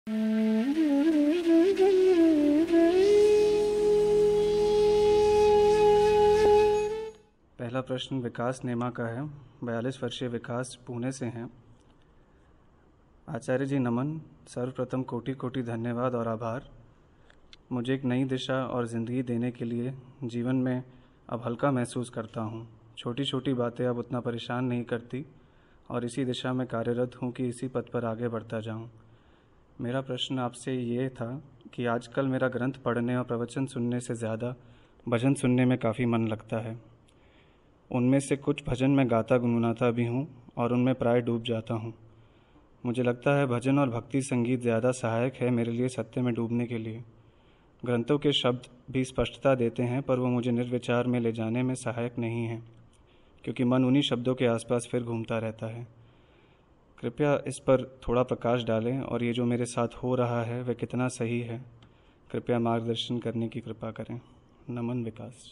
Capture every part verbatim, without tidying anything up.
पहला प्रश्न विकास नेमा का है। बयालीस वर्षीय विकास पुणे से हैं। आचार्य जी नमन। सर्वप्रथम कोटि कोटि धन्यवाद और आभार। मुझे एक नई दिशा और ज़िंदगी देने के लिए जीवन में अब हल्का महसूस करता हूँ। छोटी छोटी बातें अब उतना परेशान नहीं करती और इसी दिशा में कार्यरत हूँ कि इसी पथ पर आगे बढ़ता जाऊँ। मेरा प्रश्न आपसे ये था कि आजकल मेरा ग्रंथ पढ़ने और प्रवचन सुनने से ज़्यादा भजन सुनने में काफ़ी मन लगता है। उनमें से कुछ भजन मैं गाता गुनगुनाता भी हूँ और उनमें प्राय डूब जाता हूँ। मुझे लगता है भजन और भक्ति संगीत ज़्यादा सहायक है मेरे लिए सत्य में डूबने के लिए। ग्रंथों के शब्द भी स्पष्टता देते हैं, पर वो मुझे निर्विचार में ले जाने में सहायक नहीं है, क्योंकि मन उन्हीं शब्दों के आसपास फिर घूमता रहता है। कृपया इस पर थोड़ा प्रकाश डालें और ये जो मेरे साथ हो रहा है वह कितना सही है। कृपया मार्गदर्शन करने की कृपा करें। नमन विकास।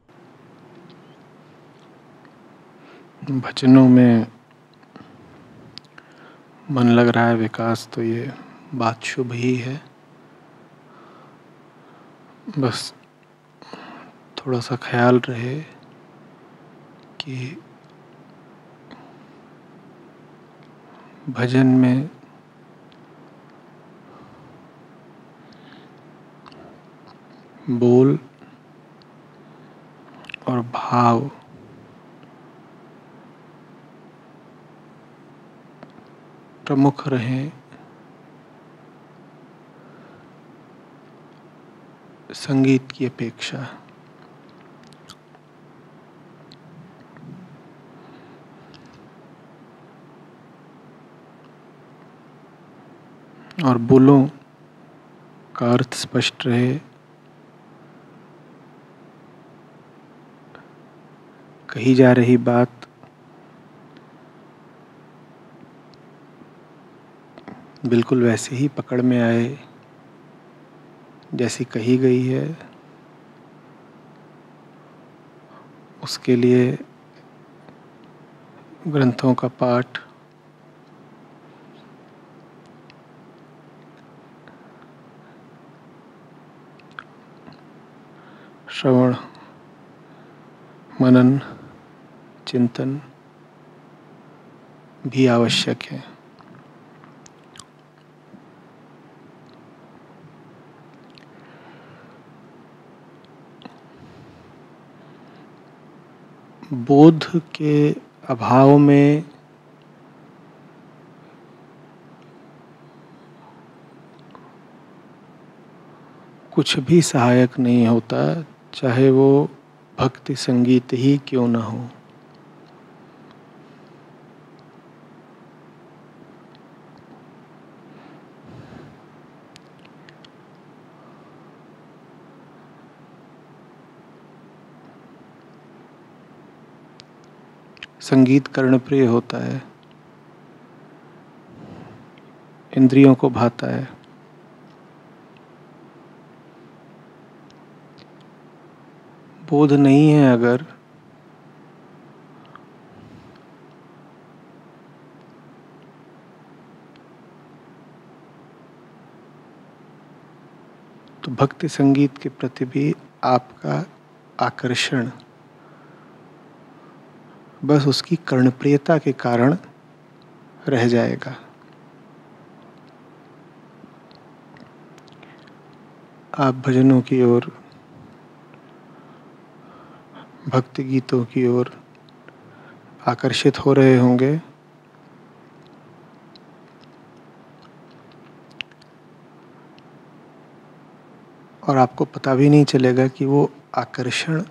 भजनों में मन लग रहा है विकास, तो ये बात शुभ ही है। बस थोड़ा सा ख्याल रहे कि भजन में बोल और भाव प्रमुख रहें, संगीत की अपेक्षा। और बोलों का अर्थ स्पष्ट रहे, कही जा रही बात बिल्कुल वैसे ही पकड़ में आए जैसी कही गई है। उसके लिए ग्रंथों का पाठ, श्रवण, मनन, चिंतन भी आवश्यक है। बोध के अभाव में कुछ भी सहायक नहीं होता, चाहे वो भक्ति संगीत ही क्यों ना हो। संगीत कर्णप्रिय होता है, इंद्रियों को भाता है। बोध नहीं है अगर, तो भक्ति संगीत के प्रति भी आपका आकर्षण बस उसकी कर्णप्रियता के कारण रह जाएगा। आप भजनों की ओर, भक्ति गीतों की ओर आकर्षित हो रहे होंगे, और आपको पता भी नहीं चलेगा कि वो आकर्षण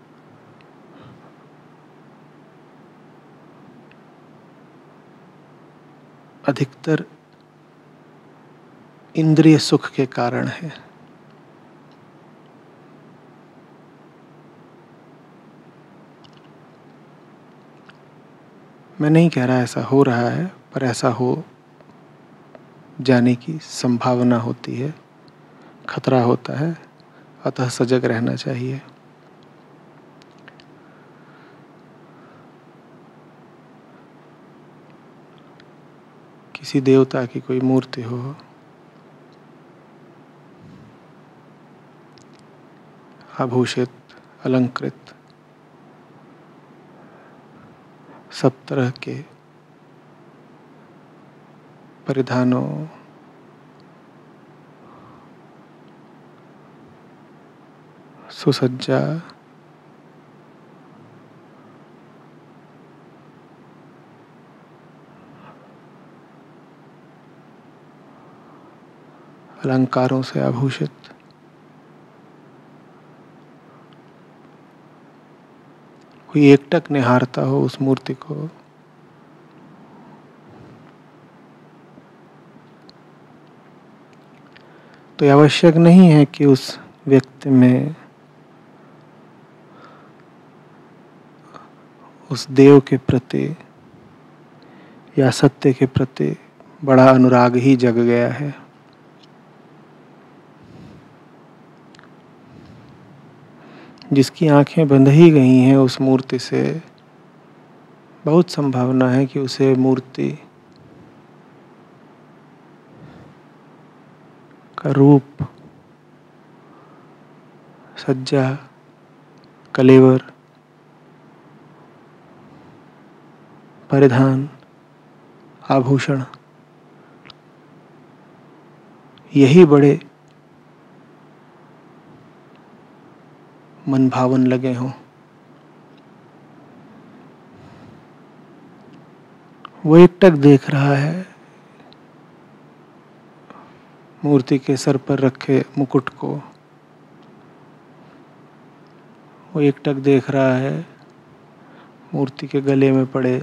अधिकतर इंद्रिय सुख के कारण है। मैं नहीं कह रहा ऐसा हो रहा है, पर ऐसा हो जाने की संभावना होती है, खतरा होता है, अतः सजग रहना चाहिए। किसी देवता की कोई मूर्ति हो, आभूषित, अलंकृत, सब तरह के परिधानों, सुसज्जा, अलंकारों से आभूषित, कोई एकटक निहारता हो उस मूर्ति को, तो ये आवश्यक नहीं है कि उस व्यक्ति में उस देव के प्रति या सत्य के प्रति बड़ा अनुराग ही जग गया है। जिसकी आंखें बंध ही गई हैं उस मूर्ति से, बहुत संभावना है कि उसे मूर्ति का रूप, सज्जा, कलेवर, परिधान, आभूषण यही बड़े मन भावन लगे हों। वो एकटक देख रहा है मूर्ति के सर पर रखे मुकुट को, वो एकटक देख रहा है मूर्ति के गले में पड़े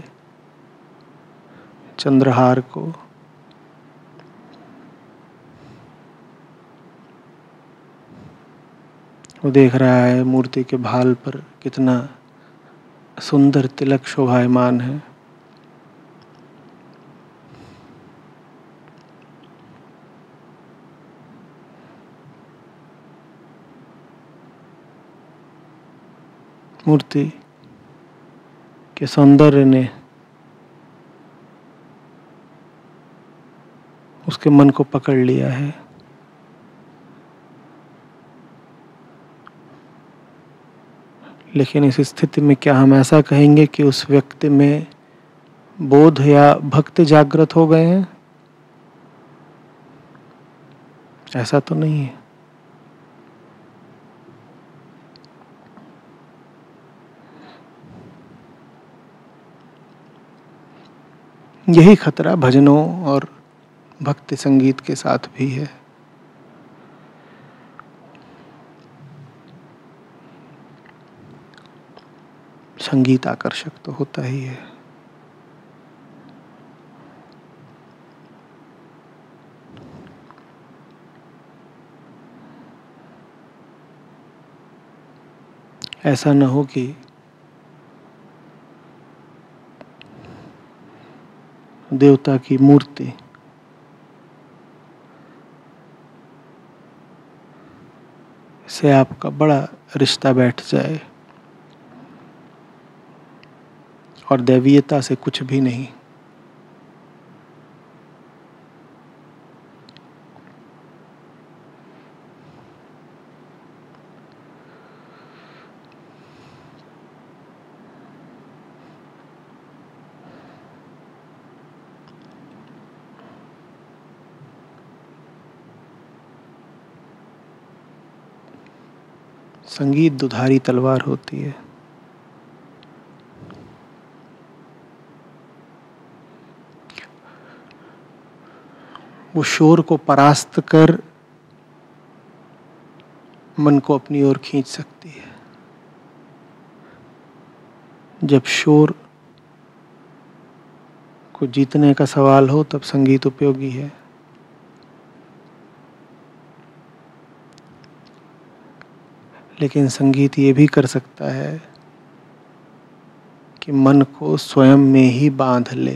चंद्रहार को, वो देख रहा है मूर्ति के भाल पर कितना सुंदर तिलक शोभायमान है। मूर्ति के सौंदर्य ने उसके मन को पकड़ लिया है। लेकिन इस स्थिति में क्या हम ऐसा कहेंगे कि उस व्यक्ति में बोध या भक्ति जागृत हो गए हैं? ऐसा तो नहीं है। यही खतरा भजनों और भक्ति संगीत के साथ भी है। संगीत आकर्षक तो होता ही है, ऐसा न हो कि देवता की मूर्ति से आपका बड़ा रिश्ता बैठ जाए और दैवीयता से कुछ भी नहीं। संगीत दुधारी तलवार होती है। वो शोर को परास्त कर मन को अपनी ओर खींच सकती है। जब शोर को जीतने का सवाल हो तब संगीत उपयोगी है। लेकिन संगीत ये भी कर सकता है कि मन को स्वयं में ही बांध ले।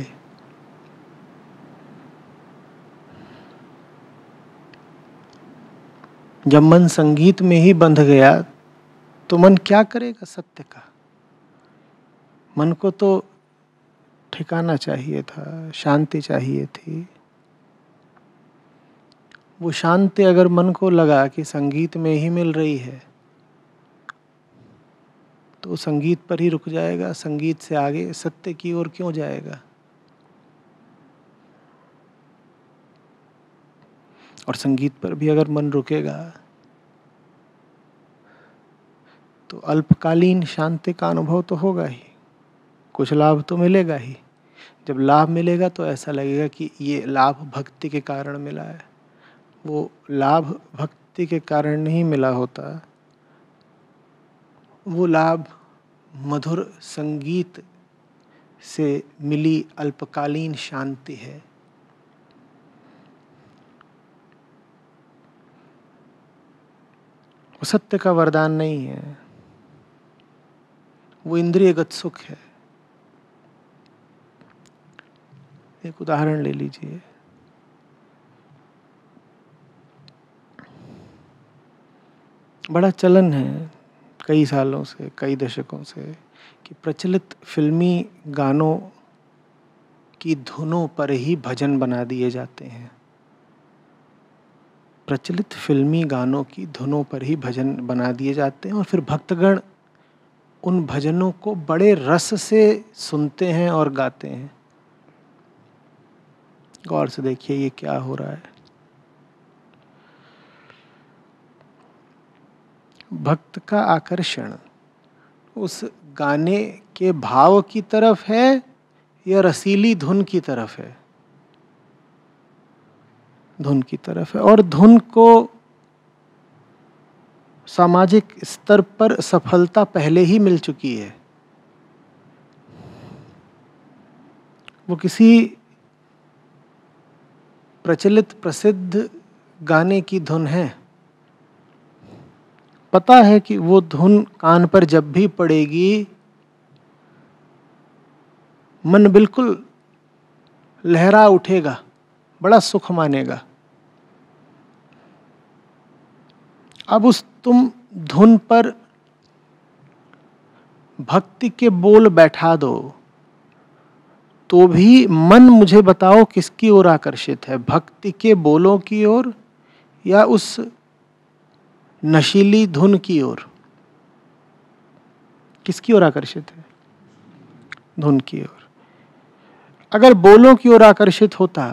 जब मन संगीत में ही बंध गया तो मन क्या करेगा सत्य का? मन को तो ठिकाना चाहिए था, शांति चाहिए थी। वो शांति अगर मन को लगा कि संगीत में ही मिल रही है तो संगीत पर ही रुक जाएगा, संगीत से आगे सत्य की ओर क्यों जाएगा? और संगीत पर भी अगर मन रुकेगा तो अल्पकालीन शांति का अनुभव तो होगा ही, कुछ लाभ तो मिलेगा ही। जब लाभ मिलेगा तो ऐसा लगेगा कि ये लाभ भक्ति के कारण मिला है। वो लाभ भक्ति के कारण नहीं मिला होता, वो लाभ मधुर संगीत से मिली अल्पकालीन शांति है। वो सत्य का वरदान नहीं है, वो इंद्रियगत सुख है। एक उदाहरण ले लीजिए, बड़ा चलन है कई सालों से, कई दशकों से, कि प्रचलित फिल्मी गानों की धुनों पर ही भजन बना दिए जाते हैं। प्रचलित फिल्मी गानों की धुनों पर ही भजन बना दिए जाते हैं और फिर भक्तगण उन भजनों को बड़े रस से सुनते हैं और गाते हैं। गौर से देखिए ये क्या हो रहा है। भक्त का आकर्षण उस गाने के भाव की तरफ है या रसीली धुन की तरफ है? धुन की तरफ है। और धुन को सामाजिक स्तर पर सफलता पहले ही मिल चुकी है। वो किसी प्रचलित प्रसिद्ध गाने की धुन है, पता है कि वो धुन कान पर जब भी पड़ेगी मन बिल्कुल लहरा उठेगा, बड़ा सुख मानेगा। अब उस तुम धुन पर भक्ति के बोल बैठा दो तो भी मन, मुझे बताओ, किसकी ओर आकर्षित है? भक्ति के बोलों की ओर या उस नशीली धुन की ओर? किसकी ओर आकर्षित है? धुन की ओर। अगर बोलों की ओर आकर्षित होता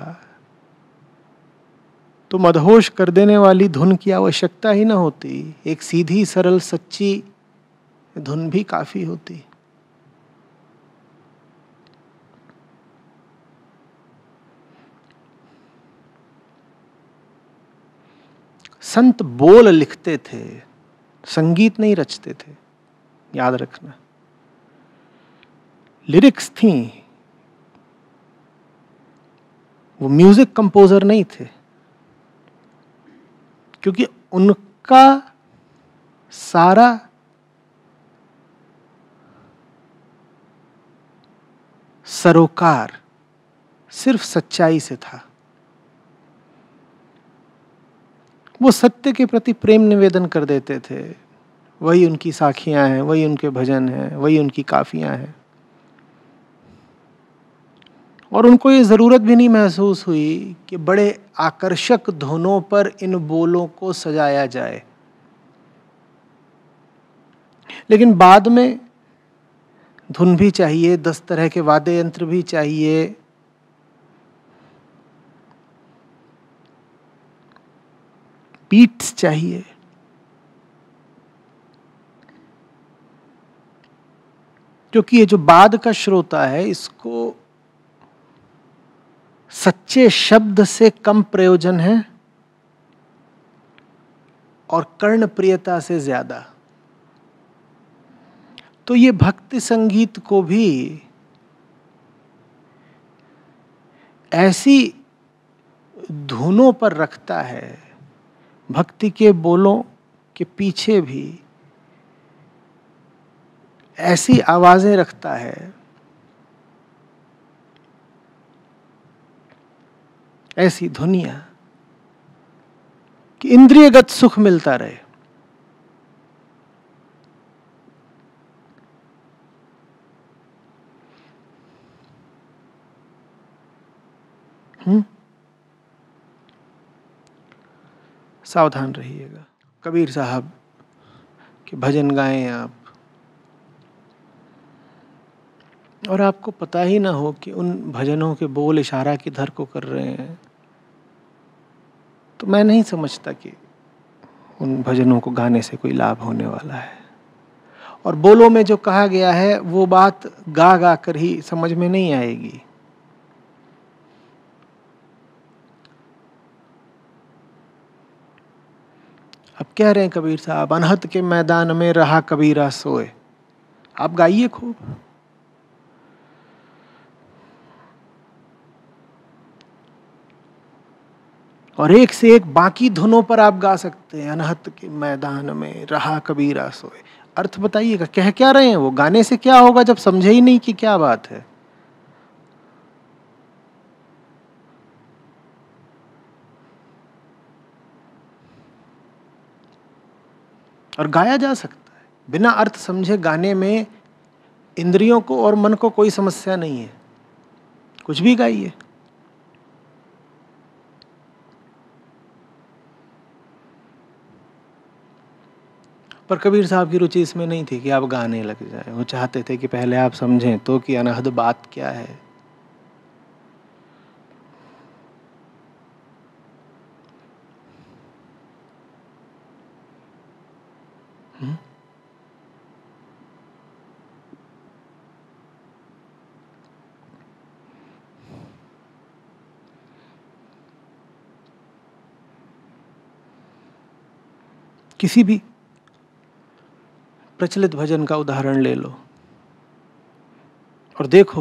तो मदहोश कर देने वाली धुन की आवश्यकता ही ना होती, एक सीधी सरल सच्ची धुन भी काफी होती। संत बोल लिखते थे, संगीत नहीं रचते थे, याद रखना। लिरिक्स थी, वो म्यूजिक कंपोजर नहीं थे, क्योंकि उनका सारा सरोकार सिर्फ सच्चाई से था। वो सत्य के प्रति प्रेम निवेदन कर देते थे। वही उनकी साखियां हैं, वही उनके भजन हैं, वही उनकी काफियां हैं। और उनको ये ज़रूरत भी नहीं महसूस हुई कि बड़े आकर्षक धुनों पर इन बोलों को सजाया जाए। लेकिन बाद में धुन भी चाहिए, दस तरह के वाद्य यंत्र भी चाहिए, बीट्स चाहिए। क्योंकि ये जो बाद का श्रोता है, इसको सच्चे शब्द से कम प्रयोजन है और कर्ण प्रियता से ज्यादा। तो ये भक्ति संगीत को भी ऐसी धुनों पर रखता है, भक्ति के बोलों के पीछे भी ऐसी आवाजें रखता है, ऐसी धुनिया कि इंद्रियगत सुख मिलता रहे। हम्म सावधान रहिएगा। कबीर साहब के भजन गाएं आप, और आपको पता ही ना हो कि उन भजनों के बोल इशारा किधर को कर रहे हैं, तो मैं नहीं समझता कि उन भजनों को गाने से कोई लाभ होने वाला है। और बोलों में जो कहा गया है वो बात गा गा कर ही समझ में नहीं आएगी। अब कह रहे हैं कबीर साहब, अनहद के मैदान में रहा कबीरा सोए। आप गाइए खूब, और एक से एक बाकी धुनों पर आप गा सकते हैं। अनहद के मैदान में रहा कबीरा सोए, अर्थ बताइएगा कह क्या रहे हैं वो, गाने से क्या होगा जब समझे ही नहीं कि क्या बात है। और गाया जा सकता है बिना अर्थ समझे। गाने में इंद्रियों को और मन को कोई समस्या नहीं है, कुछ भी गाइए। पर कबीर साहब की रुचि इसमें नहीं थी कि आप गाने लग जाएं। वो चाहते थे कि पहले आप समझें तो कि अनहद बात क्या है। हुँ? किसी भी प्रचलित भजन का उदाहरण ले लो और देखो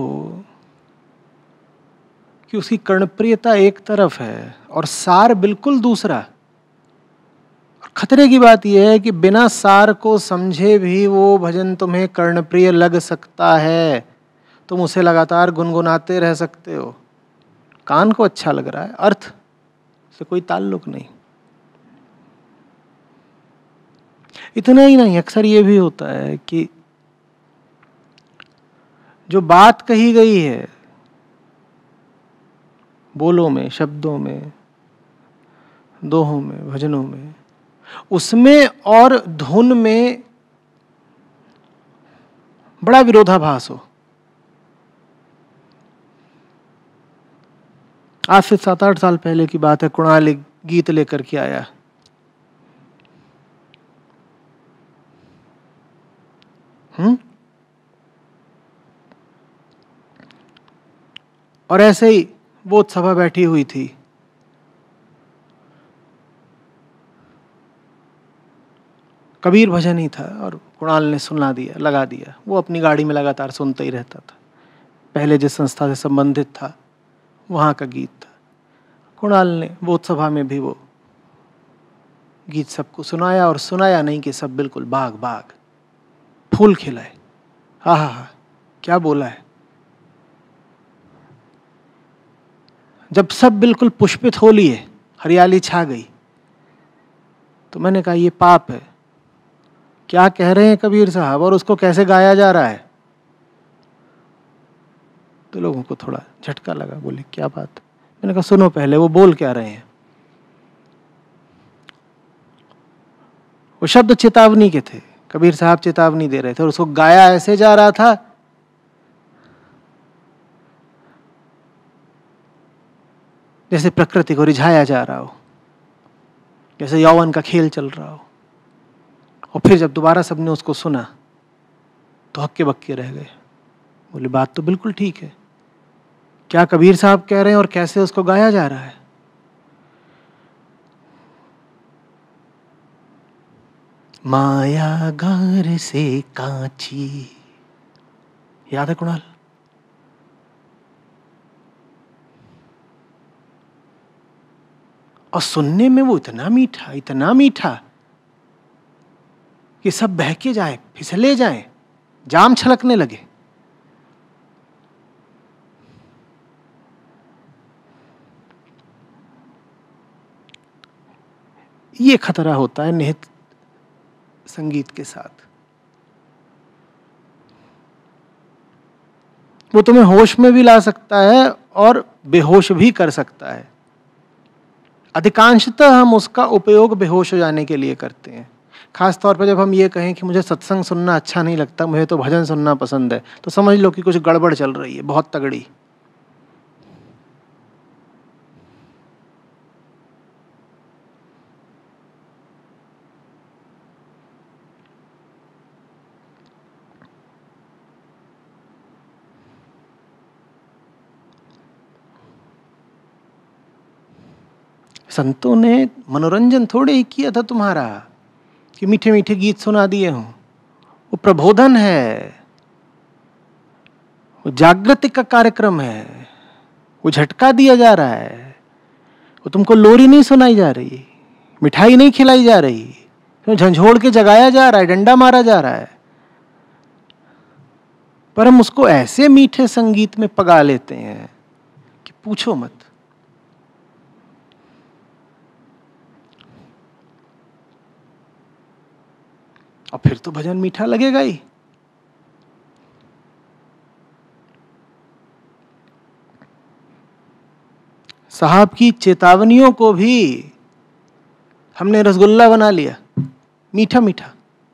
कि उसकी कर्णप्रियता एक तरफ है और सार बिल्कुल दूसरा। और खतरे की बात यह है कि बिना सार को समझे भी वो भजन तुम्हें कर्णप्रिय लग सकता है। तुम उसे लगातार गुनगुनाते रह सकते हो, कान को अच्छा लग रहा है, अर्थ से कोई ताल्लुक नहीं। इतना ही नहीं, अक्सर ये भी होता है कि जो बात कही गई है बोलों में, शब्दों में, दोहों में, भजनों में, उसमें और धुन में बड़ा विरोधाभास हो। आज से सात आठ साल पहले की बात है, कुणाल एक गीत लेकर के आया। हम्म और ऐसे ही बोध सभा बैठी हुई थी। कबीर भजन ही था और कुणाल ने सुना दिया, लगा दिया। वो अपनी गाड़ी में लगातार सुनता ही रहता था। पहले जिस संस्था से संबंधित था वहाँ का गीत था। कुणाल ने बोध सभा में भी वो गीत सबको सुनाया, और सुनाया नहीं कि सब बिल्कुल बाग बाग फूल खिलाए। हा हा हा, क्या बोला है। जब सब बिल्कुल पुष्पित हो लिए, हरियाली छा गई, तो मैंने कहा ये पाप है। क्या कह रहे हैं कबीर साहब और उसको कैसे गाया जा रहा है। तो लोगों को थोड़ा झटका लगा, बोले क्या बात। मैंने कहा सुनो पहले वो बोल क्या रहे हैं। वो शब्द चेतावनी के थे, कबीर साहब चेतावनी दे रहे थे, और उसको गाया ऐसे जा रहा था जैसे प्रकृति को रिझाया जा रहा हो, जैसे यौवन का खेल चल रहा हो। और फिर जब दोबारा सबने उसको सुना तो हक्के बक्के रह गए। बोले बात तो बिल्कुल ठीक है, क्या कबीर साहब कह रहे हैं और कैसे उसको गाया जा रहा है। माया घर से कांची, याद है कुणाल। और सुनने में वो इतना मीठा, इतना मीठा कि सब बहके जाए, फिसले जाए, जाम छलकने लगे। ये खतरा होता है निहित संगीत के साथ। वो तुम्हें होश में भी ला सकता है और बेहोश भी कर सकता है। अधिकांशतः हम उसका उपयोग बेहोश हो जाने के लिए करते हैं। खास तौर पर जब हम ये कहें कि मुझे सत्संग सुनना अच्छा नहीं लगता, मुझे तो भजन सुनना पसंद है, तो समझ लो कि कुछ गड़बड़ चल रही है, बहुत तगड़ी। संतों ने मनोरंजन थोड़े ही किया था तुम्हारा कि मीठे मीठे गीत सुना दिए हों। वो प्रबोधन है, वो जागृति का कार्यक्रम है, वो झटका दिया जा रहा है। वो तुमको लोरी नहीं सुनाई जा रही, मिठाई नहीं खिलाई जा रही, तो झंझोड़ के जगाया जा रहा है, डंडा मारा जा रहा है। पर हम उसको ऐसे मीठे संगीत में पगा लेते हैं कि पूछो मत। और फिर तो भजन मीठा लगेगा ही। साहब की चेतावनियों को भी हमने रसगुल्ला बना लिया, मीठा मीठा।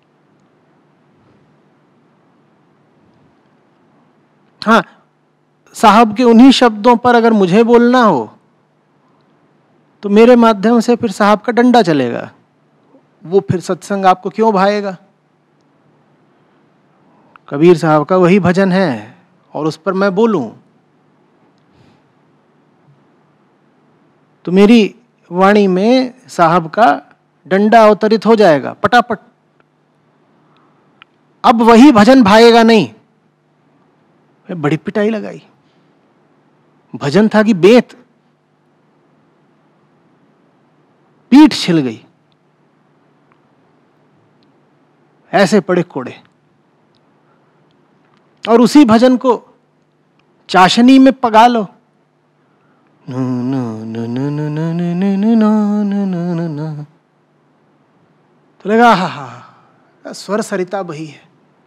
हाँ, साहब के उन्हीं शब्दों पर अगर मुझे बोलना हो तो मेरे माध्यम से फिर साहब का डंडा चलेगा। वो फिर सत्संग आपको क्यों भाएगा? कबीर साहब का वही भजन है और उस पर मैं बोलूं तो मेरी वाणी में साहब का डंडा अवतरित हो जाएगा पटापट। अब वही भजन भाएगा नहीं। बड़ी पिटाई लगाई। भजन था कि बेत, पीठ छिल गई, ऐसे पड़े कोड़े। और उसी भजन को चाशनी में पगा लो, तो लगा हा हा स्वर सरिता बही है,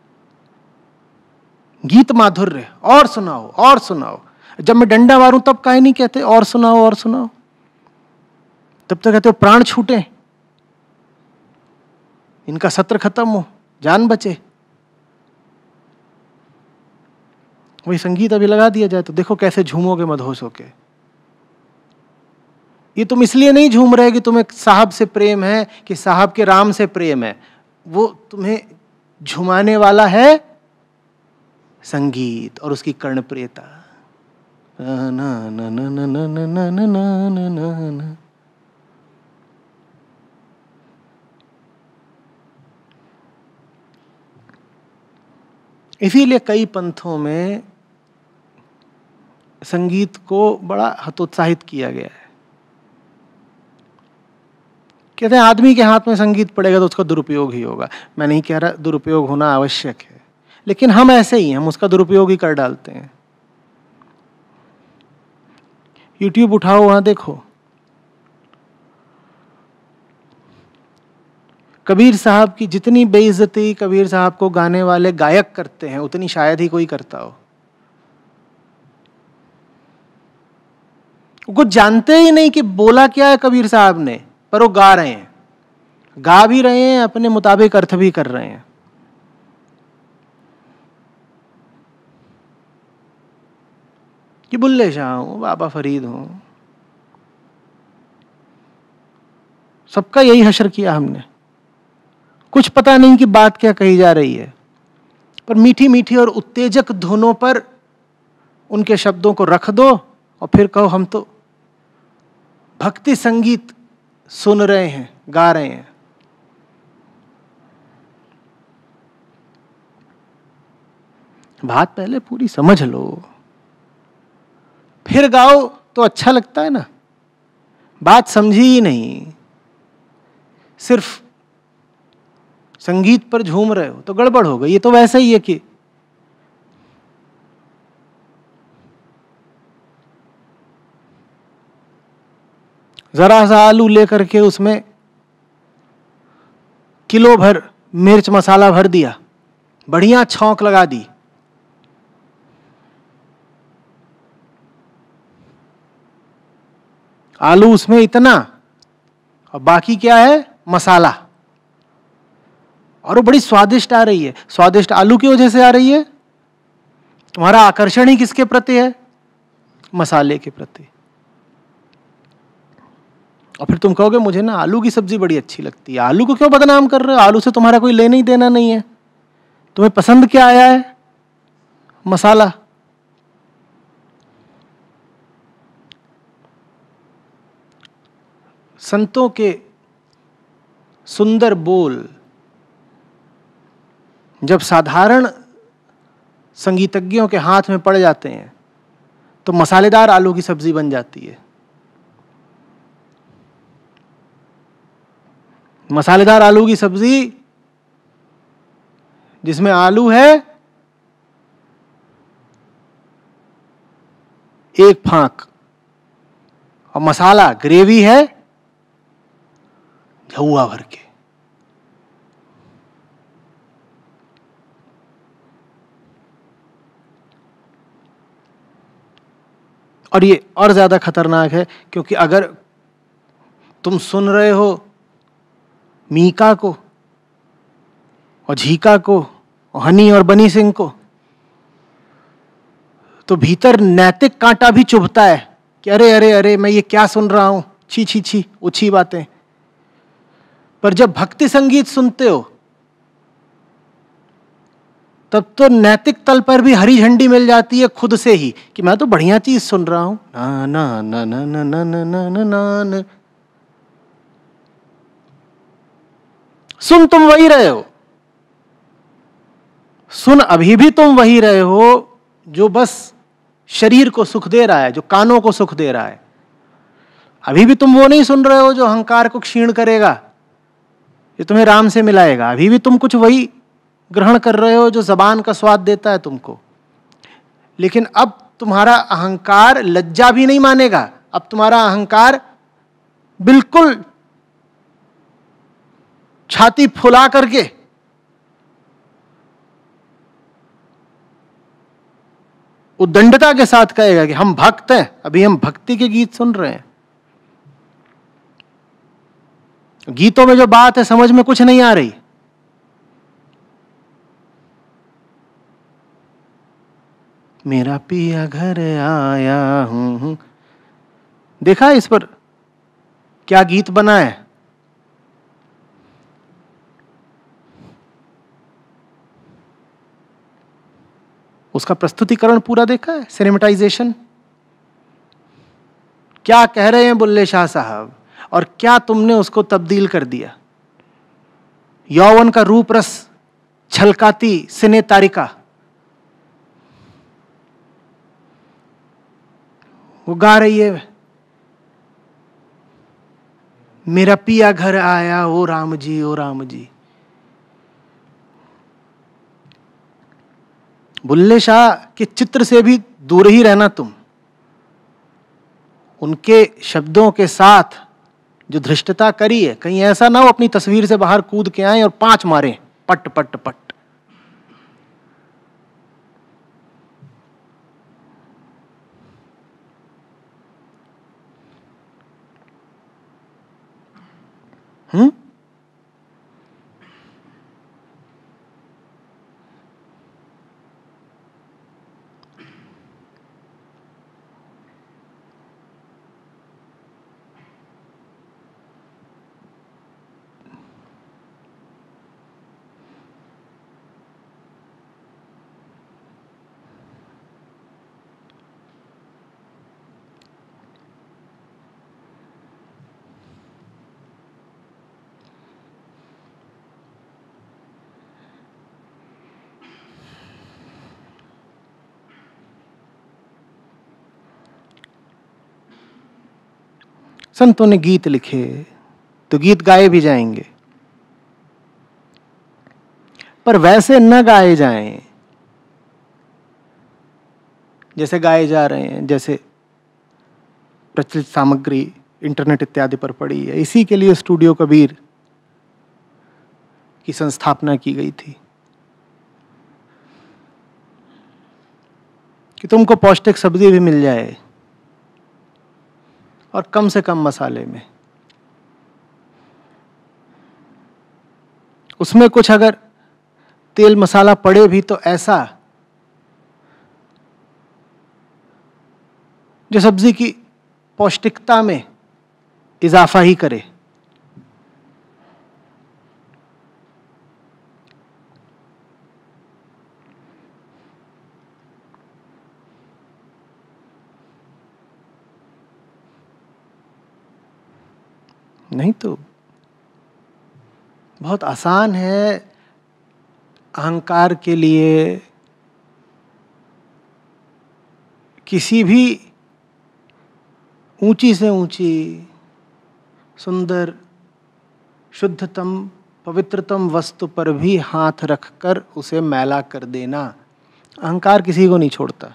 गीत माधुर्य, और सुनाओ और सुनाओ। जब मैं डंडा मारूं तब काहे नहीं कहते और सुनाओ और सुनाओ? तब तो कहते हो प्राण छूटे, इनका सत्र खत्म हो, जान बचे। वही संगीत अभी लगा दिया जाए तो देखो कैसे झूमोगे मदहोश होके। ये तुम इसलिए नहीं झूम रहे कि तुम्हें साहब से प्रेम है, कि साहब के राम से प्रेम है। वो तुम्हें झुमाने वाला है संगीत और उसकी कर्णप्रियता। ना ना ना ना ना ना ना ना ना ना ना। इसीलिए कई पंथों में संगीत को बड़ा हतोत्साहित किया गया है। कहते हैं आदमी के हाथ में संगीत पड़ेगा तो उसका दुरुपयोग ही होगा। मैं नहीं कह रहा दुरुपयोग होना आवश्यक है, लेकिन हम ऐसे ही, हम उसका दुरुपयोग ही कर डालते हैं। यूट्यूब उठाओ, वहां देखो, कबीर साहब की जितनी बेइज्जती कबीर साहब को गाने वाले गायक करते हैं उतनी शायद ही कोई करता हो। कुछ जानते ही नहीं कि बोला क्या है कबीर साहब ने, पर वो गा रहे हैं, गा भी रहे हैं, अपने मुताबिक अर्थ भी कर रहे हैं। कि बुल्ले शाह हूं, बाबा फरीद हूं, सबका यही हशर किया हमने। कुछ पता नहीं कि बात क्या कही जा रही है, पर मीठी मीठी और उत्तेजक धुनों पर उनके शब्दों को रख दो और फिर कहो हम तो भक्ति संगीत सुन रहे हैं, गा रहे हैं। बात पहले पूरी समझ लो, फिर गाओ तो अच्छा लगता है ना। बात समझी ही नहीं, सिर्फ संगीत पर झूम रहे हो तो गड़बड़ हो गई। ये तो वैसा ही है कि जरा सा आलू लेकर के उसमें किलो भर मिर्च मसाला भर दिया, बढ़िया छौंक लगा दी, आलू उसमें इतना और बाकी क्या है मसाला। और वो बड़ी स्वादिष्ट आ रही है। स्वादिष्ट आलू की वजह से आ रही है, तुम्हारा आकर्षण ही किसके प्रति है? मसाले के प्रति। और फिर तुम कहोगे मुझे ना आलू की सब्जी बड़ी अच्छी लगती है। आलू को क्यों बदनाम कर रहे हो? आलू से तुम्हारा कोई लेना ही देना नहीं है। तुम्हें पसंद क्या आया है? मसाला। संतों के सुंदर बोल जब साधारण संगीतज्ञों के हाथ में पड़ जाते हैं तो मसालेदार आलू की सब्जी बन जाती है। मसालेदार आलू की सब्जी जिसमें आलू है एक फांक और मसाला ग्रेवी है झउआ भर के। और ये और ज्यादा खतरनाक है, क्योंकि अगर तुम सुन रहे हो मीका को और झीका को और हनी और बनी सिंह को, तो भीतर नैतिक कांटा भी चुभता है कि अरे अरे अरे मैं ये क्या सुन रहा हूं, छी छी छी, उछी बातें। पर जब भक्ति संगीत सुनते हो तब तो नैतिक तल पर भी हरी झंडी मिल जाती है खुद से ही कि मैं तो बढ़िया चीज सुन रहा हूं। ना ना ना ना ना ना ना ना ना ना ना। सुन तुम वही रहे हो, सुन अभी भी तुम वही रहे हो जो बस शरीर को सुख दे रहा है, जो कानों को सुख दे रहा है। अभी भी तुम वो नहीं सुन रहे हो जो अहंकार को क्षीण करेगा, ये तुम्हें राम से मिलाएगा। अभी भी तुम कुछ वही ग्रहण कर रहे हो जो जबान का स्वाद देता है तुमको। लेकिन अब तुम्हारा अहंकार लज्जा भी नहीं मानेगा। अब तुम्हारा अहंकार बिल्कुल छाती फुला करके उद्दंडता के साथ कहेगा कि हम भक्त हैं, अभी हम भक्ति के गीत सुन रहे हैं। गीतों में जो बात है समझ में कुछ नहीं आ रही। मेरा पिया घर आया हूं, देखा इस पर क्या गीत बना है? उसका प्रस्तुतिकरण पूरा देखा है, सिनेमेटाइजेशन। क्या कह रहे हैं बुल्ले शाह साहब और क्या तुमने उसको तब्दील कर दिया। यौवन का रूप रस छलकाती सिने तारिका, वो गा रही है मेरा पिया घर आया ओ राम जी ओ राम जी। बुल्ले शाह के चित्र से भी दूर ही रहना तुम। उनके शब्दों के साथ जो धृष्टता करी है, कहीं ऐसा ना हो अपनी तस्वीर से बाहर कूद के आए और पांच मारें पट पट पट। हम्म संतों ने गीत लिखे तो गीत गाए भी जाएंगे, पर वैसे न गाए जाएं जैसे गाए जा रहे हैं, जैसे प्रचलित सामग्री इंटरनेट इत्यादि पर पड़ी है। इसी के लिए स्टूडियो कबीर की संस्थापना की गई थी कि तुमको पौष्टिक सब्जी भी मिल जाए और कम से कम मसाले में। उसमें कुछ अगर तेल मसाला पड़े भी तो ऐसा जो सब्जी की पौष्टिकता में इजाफा ही करे। नहीं तो बहुत आसान है अहंकार के लिए किसी भी ऊंची से ऊंची, सुंदर, शुद्धतम, पवित्रतम वस्तु पर भी हाथ रखकर उसे मैला कर देना। अहंकार किसी को नहीं छोड़ता।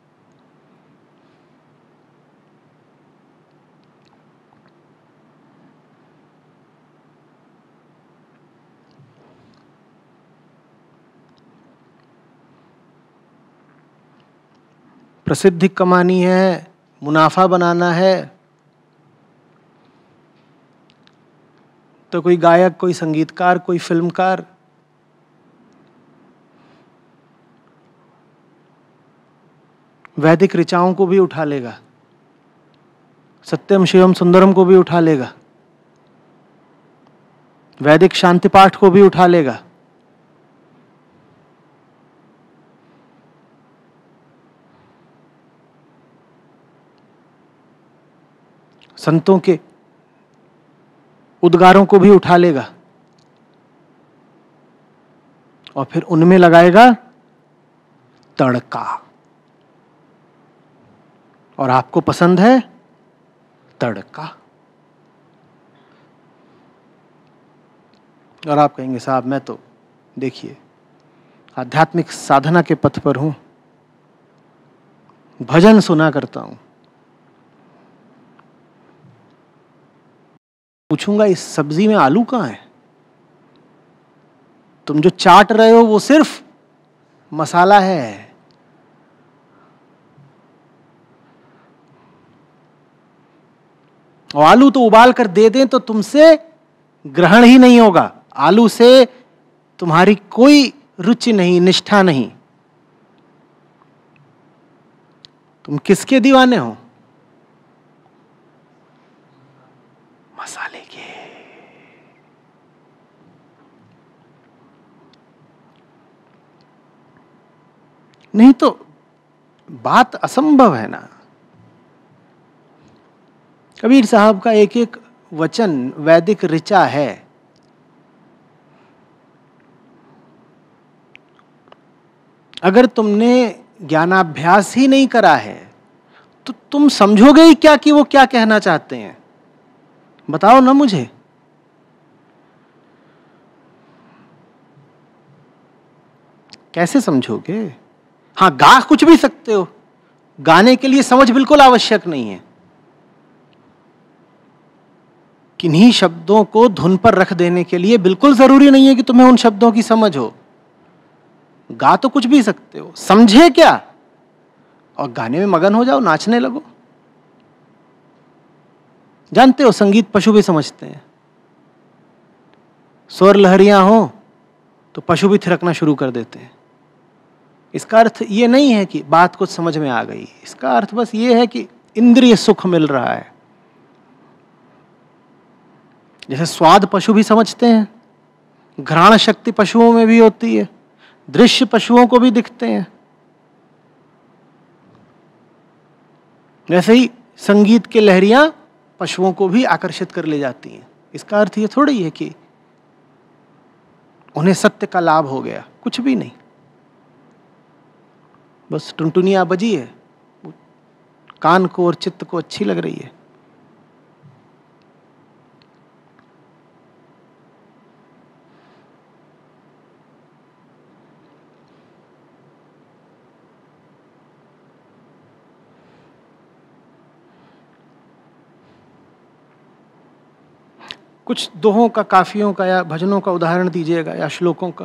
प्रसिद्धि कमानी है, मुनाफा बनाना है, तो कोई गायक, कोई संगीतकार, कोई फिल्मकार वैदिक ऋचाओं को भी उठा लेगा, सत्यम शिवम सुंदरम को भी उठा लेगा, वैदिक शांति पाठ को भी उठा लेगा। संतों के उद्गारों को भी उठा लेगा और फिर उनमें लगाएगा तड़का। और आपको पसंद है तड़का, और आप कहेंगे साहब मैं तो देखिए आध्यात्मिक साधना के पथ पर हूं, भजन सुना करता हूं। पूछूंगा इस सब्जी में आलू कहां है? तुम जो चाट रहे हो वो सिर्फ मसाला है। और आलू तो उबाल कर दे दें तो तुमसे ग्रहण ही नहीं होगा। आलू से तुम्हारी कोई रुचि नहीं, निष्ठा नहीं। तुम किसके दीवाने हो? मसाले के। नहीं तो बात असंभव है ना। कबीर साहब का एक एक वचन वैदिक ऋचा है। अगर तुमने ज्ञानाभ्यास ही नहीं करा है तो तुम समझोगे ही क्या कि वो क्या कहना चाहते हैं? बताओ ना मुझे। कैसे समझोगे? हाँ, गा कुछ भी सकते हो, गाने के लिए समझ बिल्कुल आवश्यक नहीं है। किन्हीं शब्दों को धुन पर रख देने के लिए बिल्कुल जरूरी नहीं है कि तुम्हें उन शब्दों की समझ हो। गा तो कुछ भी सकते हो, समझे क्या? और गाने में मगन हो जाओ, नाचने लगो। जानते हो संगीत पशु भी समझते हैं। स्वर लहरियां हो तो पशु भी थिरकना शुरू कर देते हैं। इसका अर्थ ये नहीं है कि बात कुछ समझ में आ गई। इसका अर्थ बस ये है कि इंद्रिय सुख मिल रहा है। जैसे स्वाद पशु भी समझते हैं, घ्राण शक्ति पशुओं में भी होती है, दृश्य पशुओं को भी दिखते हैं। वैसे ही संगीत के लहरियां पशुओं को भी आकर्षित कर ले जाती हैं। इसका अर्थ ये थोड़ी है कि उन्हें सत्य का लाभ हो गया, कुछ भी नहीं। बस टुनटुनिया बजी है, कान को और चित्त को अच्छी लग रही है। कुछ दोहों का, काफियों का या भजनों का उदाहरण दीजिएगा, या श्लोकों का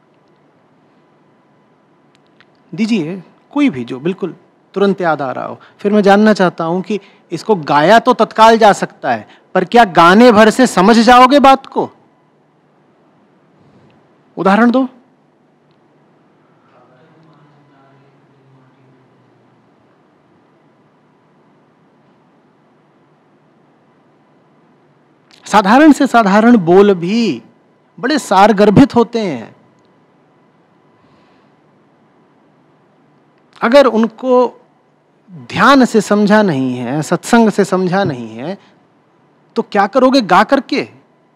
दीजिए, कोई भी जो बिल्कुल तुरंत याद आ रहा हो। फिर मैं जानना चाहता हूं कि इसको गाया तो तत्काल जा सकता है, पर क्या गाने भर से समझ जाओगे बात को? उदाहरण दो। साधारण से साधारण बोल भी बड़े सारगर्भित होते हैं। अगर उनको ध्यान से समझा नहीं है, सत्संग से समझा नहीं है, तो क्या करोगे गा करके?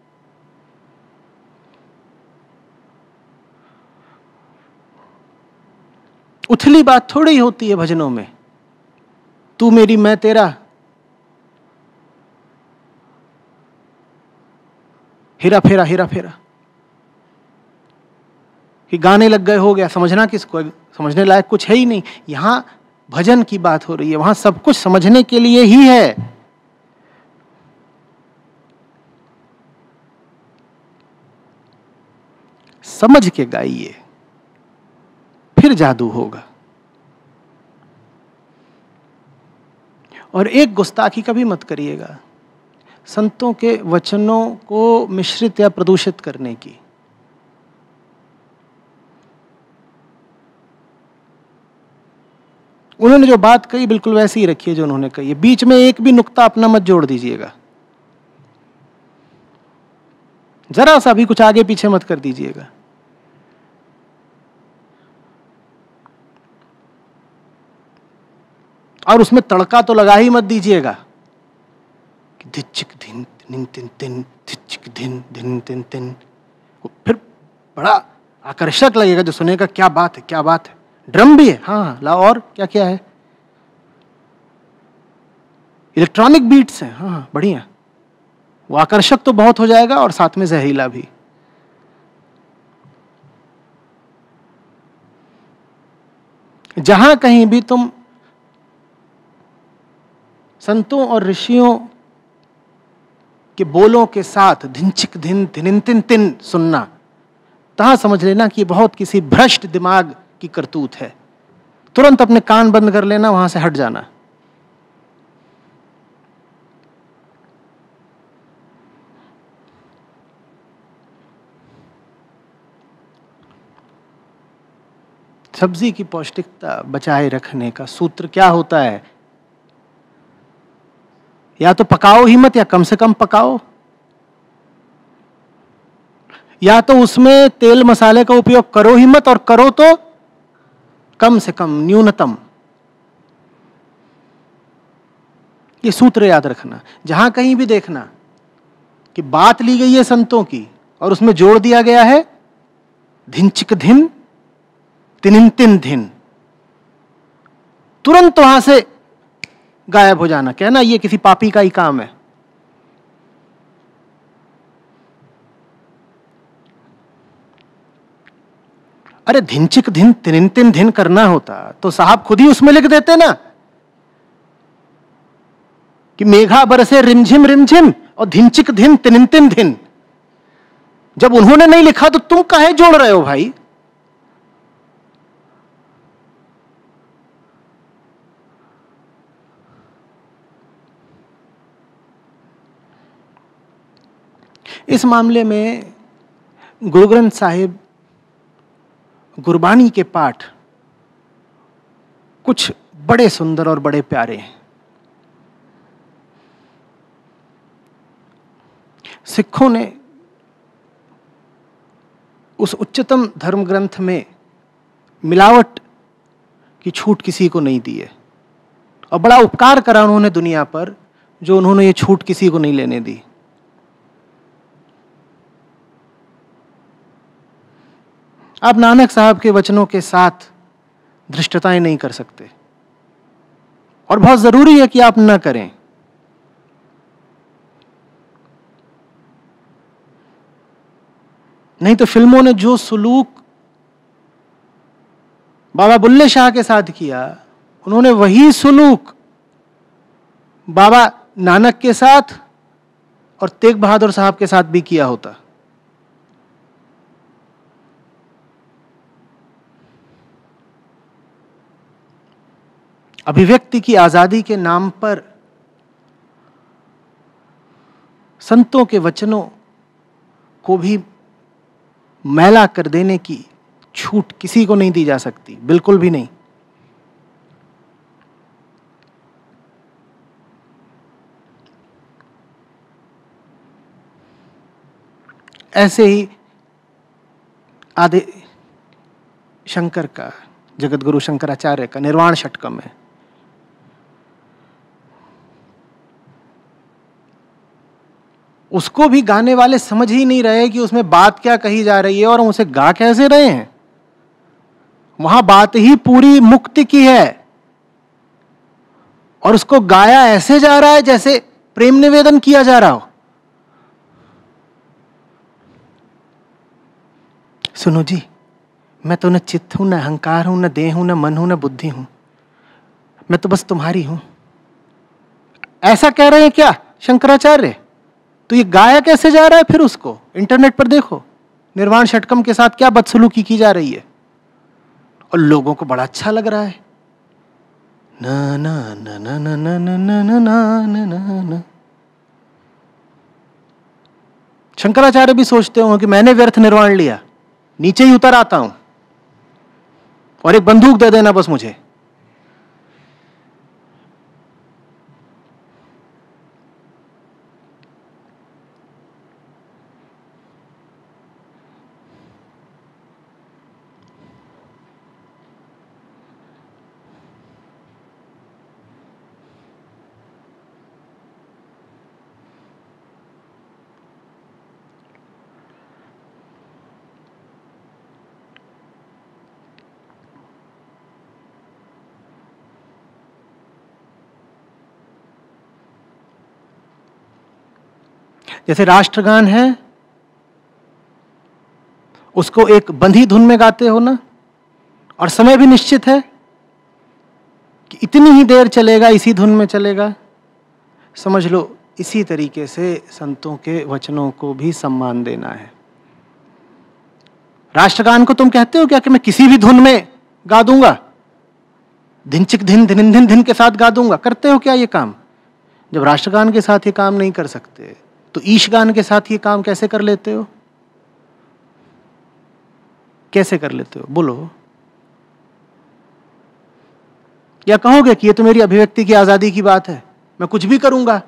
उथली बात थोड़ी होती है भजनों में, तू मेरी मैं तेरा, हेरा फेरा हेरा फेरा, कि गाने लग गए हो गया, समझना किसको? समझने लायक कुछ है ही नहीं। यहां भजन की बात हो रही है, वहां सब कुछ समझने के लिए ही है। समझ के गाइए, फिर जादू होगा। और एक गुस्ताखी कभी मत करिएगा संतों के वचनों को मिश्रित या प्रदूषित करने की। उन्होंने जो बात कही बिल्कुल वैसी ही रखिए जो उन्होंने कही है, बीच में एक भी नुक्ता अपना मत जोड़ दीजिएगा, जरा सा भी कुछ आगे पीछे मत कर दीजिएगा। और उसमें तड़का तो लगा ही मत दीजिएगा कि धिचिक धिन धिन तिन तिन धिचिक धिन धिन तिन तिन, फिर बड़ा आकर्षक लगेगा जो सुनेगा, क्या बात है क्या बात है। ड्रम भी है, हाँ हाँ लाओ, और क्या क्या है, इलेक्ट्रॉनिक बीट्स हैं, हाँ हाँ बढ़िया। वो आकर्षक तो बहुत हो जाएगा और साथ में जहरीला भी। जहां कहीं भी तुम संतों और ऋषियों के बोलों के साथ धिनचिक धिन धिन तिन तिन सुनना, तहां समझ लेना कि बहुत किसी भ्रष्ट दिमाग की करतूत है। तुरंत अपने कान बंद कर लेना, वहां से हट जाना। सब्जी की पौष्टिकता बचाए रखने का सूत्र क्या होता है? या तो पकाओ ही मत, या कम से कम पकाओ, या तो उसमें तेल मसाले का उपयोग करो ही मत, और करो तो कम से कम, न्यूनतम। ये सूत्र याद रखना। जहां कहीं भी देखना कि बात ली गई है संतों की और उसमें जोड़ दिया गया है धिनचिक धिन तिनिन तिन धिन, तुरंत वहां से गायब हो जाना, कहना ये किसी पापी का ही काम है। अरे धिनचिक धिन तिनिन तिन धिन करना होता तो साहब खुद ही उसमें लिख देते ना कि मेघा बरसे रिमझिम रिमझिम और धिनचिक धिन तिनिन तिन धिन। जब उन्होंने नहीं लिखा तो तुम काहे जोड़ रहे हो भाई? इस मामले में गुरु ग्रंथ साहिब गुरबानी के पाठ कुछ बड़े सुंदर और बड़े प्यारे हैं। सिखों ने उस उच्चतम धर्म ग्रंथ में मिलावट की छूट किसी को नहीं दी है, और बड़ा उपकार करा उन्होंने दुनिया पर जो उन्होंने ये छूट किसी को नहीं लेने दी। आप नानक साहब के वचनों के साथ धृष्टताएं नहीं कर सकते, और बहुत जरूरी है कि आप न करें। नहीं तो फिल्मों ने जो सुलूक बाबा बुल्ले शाह के साथ किया, उन्होंने वही सुलूक बाबा नानक के साथ और तेग बहादुर साहब के साथ भी किया होता। अभिव्यक्ति की आजादी के नाम पर संतों के वचनों को भी मैला कर देने की छूट किसी को नहीं दी जा सकती, बिल्कुल भी नहीं। ऐसे ही आदि शंकर का, जगत गुरु शंकराचार्य का निर्वाण षटकम है। उसको भी गाने वाले समझ ही नहीं रहे कि उसमें बात क्या कही जा रही है और हम उसे गा कैसे रहे हैं। वहां बात ही पूरी मुक्ति की है और उसको गाया ऐसे जा रहा है जैसे प्रेम निवेदन किया जा रहा हो। सुनो जी, मैं तो न चित्त हूं, न अहंकार हूं, न देह हूं, न मन हूं, न बुद्धि हूं, मैं तो बस तुम्हारी हूं। ऐसा कह रहे हैं क्या शंकराचार्य? तो ये गाया कैसे जा रहा है फिर? उसको इंटरनेट पर देखो, निर्वाण षटकम के साथ क्या बदसलूकी की जा रही है और लोगों को बड़ा अच्छा लग रहा है। ना ना ना ना ना ना ना ना ना ना ना ना। शंकराचार्य भी सोचते हो कि मैंने व्यर्थ निर्वाण लिया, नीचे ही उतर आता हूं और एक बंदूक दे देना बस मुझे। जैसे राष्ट्रगान है, उसको एक बंधी धुन में गाते हो ना, और समय भी निश्चित है कि इतनी ही देर चलेगा, इसी धुन में चलेगा। समझ लो इसी तरीके से संतों के वचनों को भी सम्मान देना है। राष्ट्रगान को तुम कहते हो क्या कि मैं किसी भी धुन में गा दूंगा, धिन चिक धिन धिन धिन धिन के साथ गा दूंगा? करते हो क्या ये काम? जब राष्ट्रगान के साथ ये काम नहीं कर सकते तो ईशगान के साथ ये काम कैसे कर लेते हो? कैसे कर लेते हो बोलो? या कहोगे कि ये तो मेरी अभिव्यक्ति की आजादी की बात है, मैं कुछ भी करूंगा,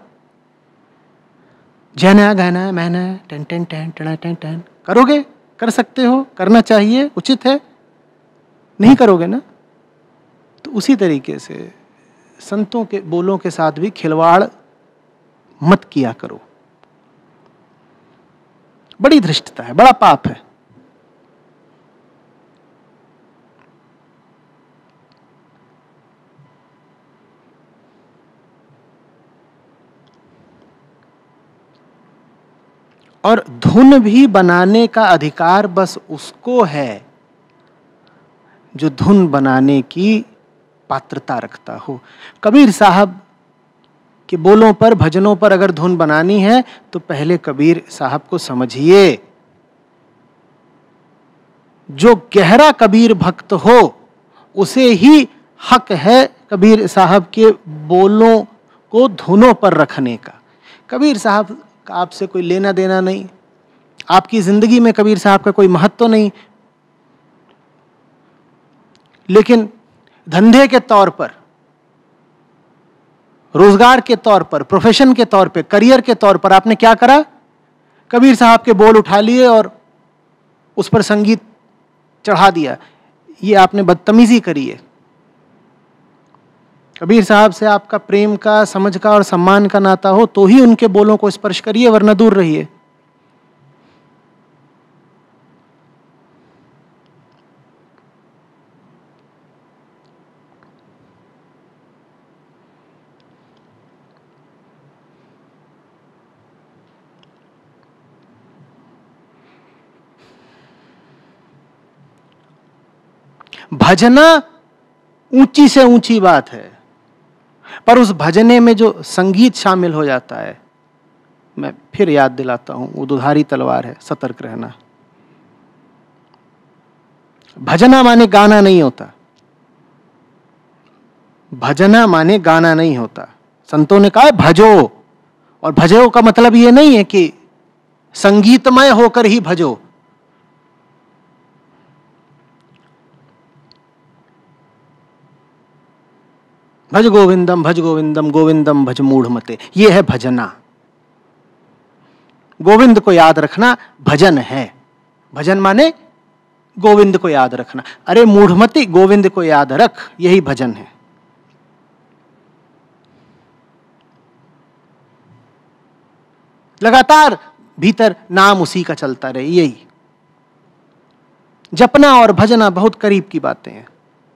जैना गाना मैना ten ten ten ten ten ten करोगे? कर सकते हो, करना चाहिए, उचित है। नहीं करोगे ना? तो उसी तरीके से संतों के बोलों के साथ भी खिलवाड़ मत किया करो। बड़ी धृष्टता है, बड़ा पाप है। और धुन भी बनाने का अधिकार बस उसको है जो धुन बनाने की पात्रता रखता हो। कबीर साहब के बोलों पर, भजनों पर अगर धुन बनानी है तो पहले कबीर साहब को समझिए। जो गहरा कबीर भक्त हो उसे ही हक है कबीर साहब के बोलों को धुनों पर रखने का। कबीर साहब का आपसे कोई लेना देना नहीं, आपकी जिंदगी में कबीर साहब का कोई महत्व नहीं, लेकिन धंधे के तौर पर, रोजगार के तौर पर, प्रोफेशन के तौर पे, करियर के तौर पर आपने क्या करा? कबीर साहब के बोल उठा लिए और उस पर संगीत चढ़ा दिया। ये आपने बदतमीजी करी है। कबीर साहब से आपका प्रेम का, समझ का और सम्मान का नाता हो तो ही उनके बोलों को स्पर्श करिए, वरना दूर रहिए। भजना ऊंची से ऊंची बात है, पर उस भजने में जो संगीत शामिल हो जाता है, मैं फिर याद दिलाता हूं, वो दुधारी तलवार है, सतर्क रहना। भजना माने गाना नहीं होता, भजना माने गाना नहीं होता। संतों ने कहा भजो, और भजो का मतलब ये नहीं है कि संगीतमय होकर ही भजो। भज गोविंदम भज गोविंदम गोविंदम भज मूढ़मते, ये है भजना। गोविंद को याद रखना भजन है। भजन माने गोविंद को याद रखना। अरे मूढ़मती, गोविंद को याद रख, यही भजन है। लगातार भीतर नाम उसी का चलता रहे, यही जपना और भजना बहुत करीब की बातें हैं।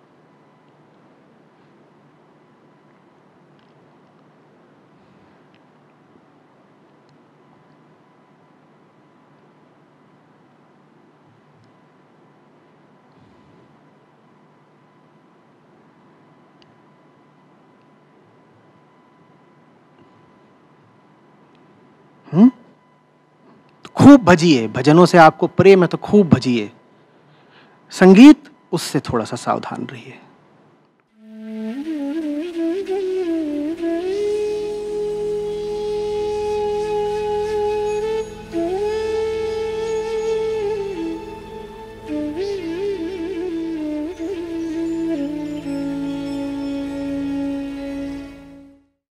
हम्म खूब भजिए, भजनों से आपको प्रेम है तो खूब भजिए। संगीत, उससे थोड़ा सा सावधान रहिए।